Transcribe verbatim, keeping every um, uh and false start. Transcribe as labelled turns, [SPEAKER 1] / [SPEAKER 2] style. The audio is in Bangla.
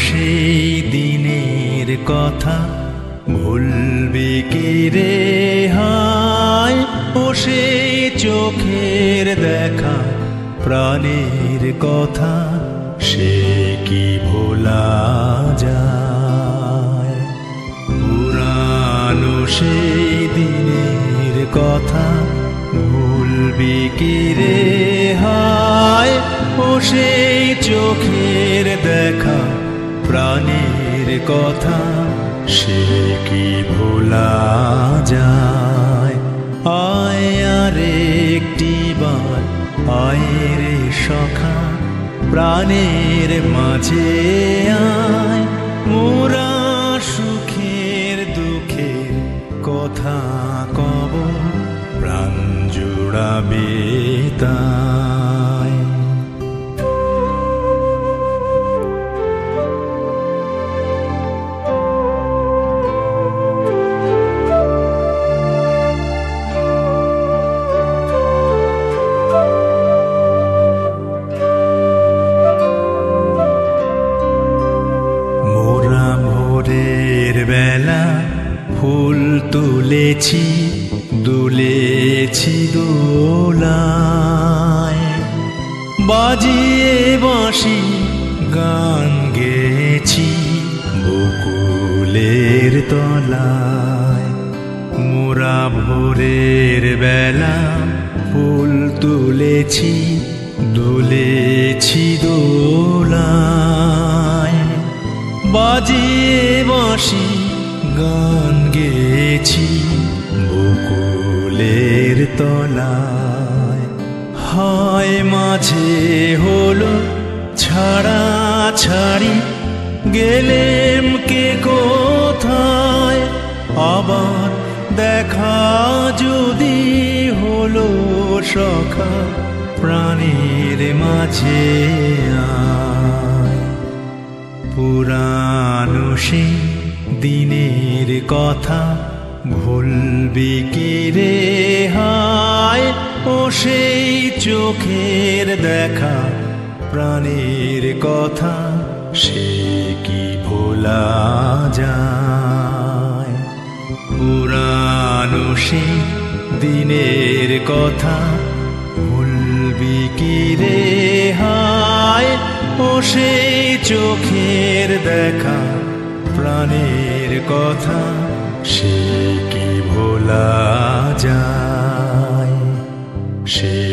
[SPEAKER 1] সেই দিনের কথা ভুলবি কি রে হায়, ও সেই চোখের দেখা প্রাণের কথা সে কি ভোলা যায়। পুরানো সেই দিনের কথা ভুলবি কি রে হায়, ও সেই চোখের দেখা প্রাণের কথা সে কি ভোলা যায়। আয় আর একটি বার আয় রে সখা, প্রাণের মাঝে আয়, মোরা সুখের দুঃখের কথা কব, প্রাণ জুড়াবে তাই। বেলা ফুল তুলেছি দুলেছি দোলায়, বাজিয়ে বাঁশি গান গেছি বকুলের তলায়। মোরা ভোরের বেলা ফুল তুলেছি দুলেছি দোলায়, বাজিয়ে বাঁশি গান গেছি বকুলের তলায়। হায় মাঝে হলো ছাড়া ছাড়ি, গেলেম কে কোথায়, আবার দেখা যদি হলো সখা প্রাণের মাঝে আয়। পুরানো সেই দিনের কথা ভুলবি কি রে হায়, ও সেই চোখের দেখা প্রাণের কথা সে কি ভোলা যায়। পুরানো সেই দিনের কথা ভুলবি কি রে হায়, ও সেই চোখের দেখা প্রাণের কথা সে কি ভোলা যায়। সে